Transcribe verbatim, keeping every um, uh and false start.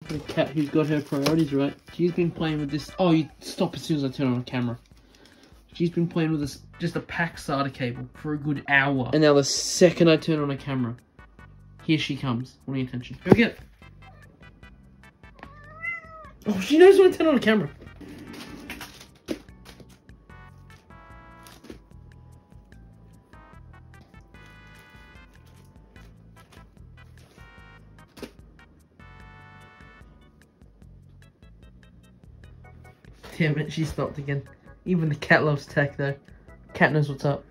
For the cat who's got her priorities right. She's been playing with this. Oh, you stop as soon as I turn on the camera. She's been playing with this, just a pack SATA cable for a good hour. And now the second I turn on the camera, here she comes, wanting attention. Go get it. Oh, she knows when I turn on the camera. Damn it, she stopped again. Even the cat loves tech though. Cat knows what's up.